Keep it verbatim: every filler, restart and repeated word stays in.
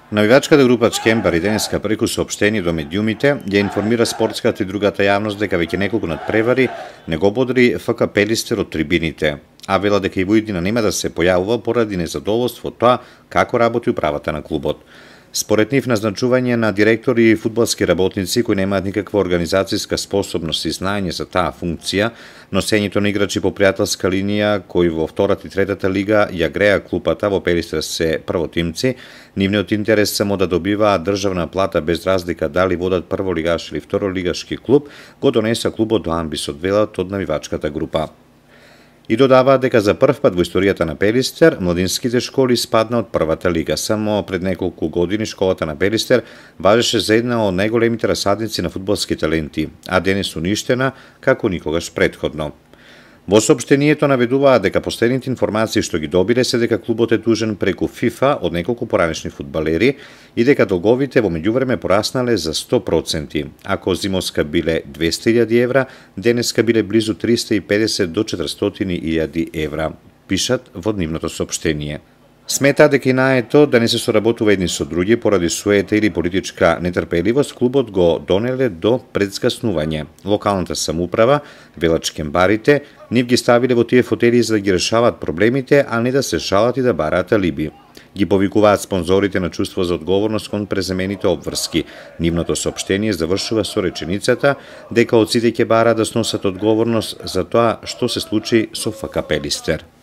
Навивачката група Чкембари денеска преку соопштение до медиумите ја информира спортската и другата јавност дека веќе неколку надпревари не го бодри ФК Пелистер од трибините, а вела дека и Војудина нема да се појавува поради незадоволство од тоа како работи управата на клубот. Според нив, назначување на директори и фудбалски работници кои немаат никаква организацијска способност и знаење за таа функција, носењето на играчи по пријателска линија кои во втората и третата лига ја греа клупата, во Пелистер се првотимци, нивниот интерес само да добиваат државна плата без разлика дали водат прволигаш или второлигашки клуб, го донеса клубот до амбисот, велат од навивачката група. И додаваат дека за прв пат во историјата на Пелистер младинските школи спадна од првата лига. Само пред неколку години школата на Пелистер важеше за една од најголемите расадници на фудбалски таленти, а денес уништена како никогаш претходно. Во соопштението наведуваат дека последните информации што ги добиле се дека клубот е дужен преку ФИФА од неколку поранешни фудбалери и дека долговите во меѓувреме пораснале за сто проценти. Ако зимовска биле двесте илјади евра, денеска биле близу триста и педесет до четиристотини илјади евра, пишат во нивното соопштение. Сметаат дека и наето да не се соработува едни со други поради суета или политичка нетрпеливост, клубот го донеле до предзгаснување. Локалната самоуправа, велат Чкембарите, нив ги ставиле во тие фотели за да ги решават проблемите, а не да се шалат и да бараат алиби. Ги повикуваат спонзорите на чувство за одговорност кон преземените обврски. Нивното соопштение завршува со реченицата дека од сите ќе бараат да сносат одговорност за тоа што се случи со ФК Пелистер.